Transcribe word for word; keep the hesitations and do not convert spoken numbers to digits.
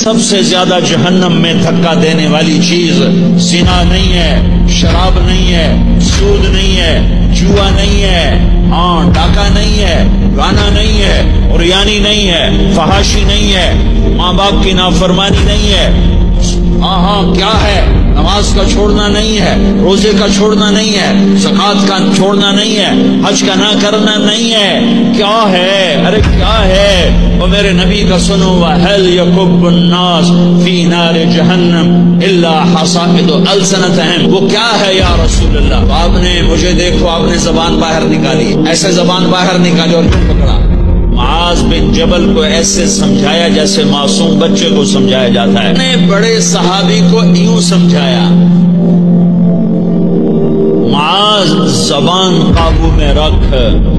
सबसे ज्यादा जहन्नम में धक्का देने वाली चीज जिना नहीं है, शराब नहीं है, सूद नहीं है, जुआ नहीं है, हाँ डाका नहीं है, गाना नहीं है, और यानी नहीं है, फहाशी नहीं है, माँ बाप की नाफरमानी नहीं है। हाँ हाँ क्या है, नमाज का छोड़ना नहीं है, रोजे का छोड़ना नहीं है, ज़कात का छोड़ना नहीं है, हज का ना करना नहीं है। क्या है, अरे क्या है वो मेरे नबी का सुनो, वहल यकुब्बुन्नास फी नार जहन्नम इल्ला हसाइद अलसनतहम। वो क्या है या रसूल अल्लाह? आपने मुझे देखो, आपने जबान बाहर निकाली, ऐसे जबान बाहर निकाली और क्यों पकड़ा? मुआज़ बिन जबल को ऐसे समझाया जैसे मासूम बच्चे को समझाया जाता है। ने बड़े सहाबी को यूं समझाया, मुआज़ जबान काबू में रख,